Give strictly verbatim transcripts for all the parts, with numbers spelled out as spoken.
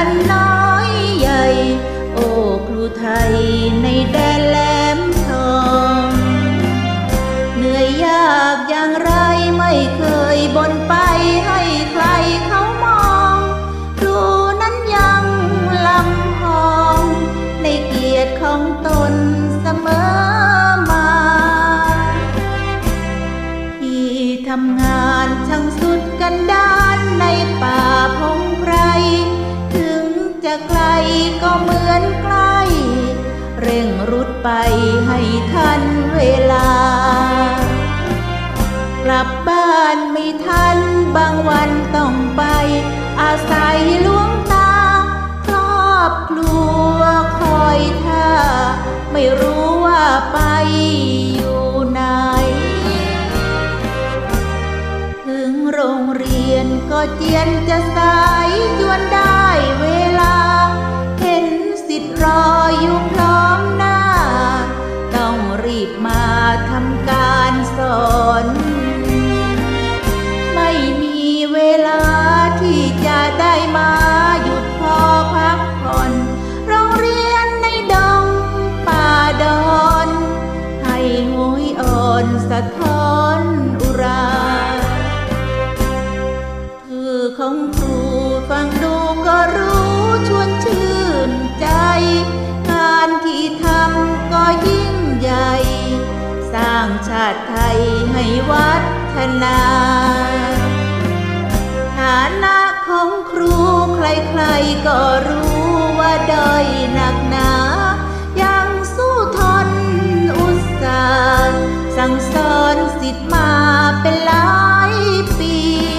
กันน้อยใหญ่โอ้ครูไทยในแดนแหลมทองเหนื่อยยากอย่างไรไม่เคยบ่นไปให้ใครเขามองครูนั้นยังลำพองในเกียรติของตนเสมอมาที่ทำงานช่างสุดกันดารในป่าพงไพรถึงจะไกลก็เหมือนใกล้เร่งรุดไปให้ทันเวลากลับบ้านไม่ทันบางวันต้องไปอาศัยหลวงตาครอบครัวคอยท่าไม่รู้ว่าไปอยู่ไหนถึงโรงเรียนก็เจียนจะสายจวนได้เวลาเห็นสิทธิ์รออยู่พร้อมหน้าต้องรีบมาทำการสอนไม่มีเวลาที่จะได้มาหยุดพอพักผ่อนโรงเรียนในดงป่าดอนให้โหยอ่อนสะท้อนอุราคือของครูฟังดูก็รู้ชวนชื่นใจงานที่ทำก็ยิ่งใหญ่สร้างชาติไทยให้วัฒนาฐานะของครูใครๆก็รู้ว่าด้อยหนักหนายังสู้ทนอุตสาห์สั่งสอนศิษย์มาเป็นหลายปี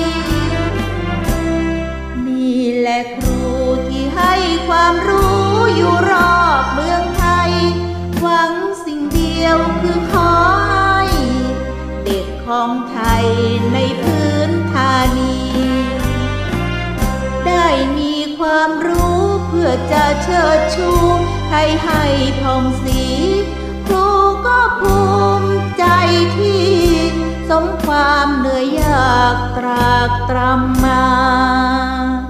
นี่แหละครูที่ให้ความรู้อยู่รอบเมืองไทยหวังสิ่งเดียวคือขอให้เด็กของไทยในพื้นฐานีได้มีความรู้เพื่อจะเชิดชูไทยให้ผ่องสีครูก็ภูมิใจที่สมความเหนื่อยยากตรากตรำมา